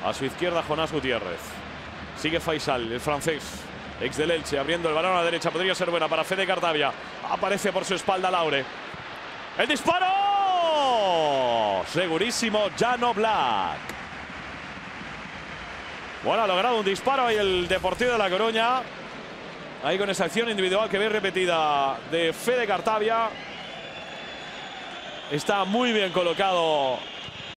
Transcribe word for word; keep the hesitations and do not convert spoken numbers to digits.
A su izquierda, Jonás Gutiérrez. Sigue Faisal, el francés, ex del Elche, abriendo el balón a la derecha. Podría ser buena para Fede Cartavia. Aparece por su espalda Laure. ¡El disparo! Segurísimo, Jan Oblak. Bueno, ha logrado un disparo ahí el Deportivo de La Coruña. Ahí con esa acción individual que ve repetida de Fede Cartavia. Está muy bien colocado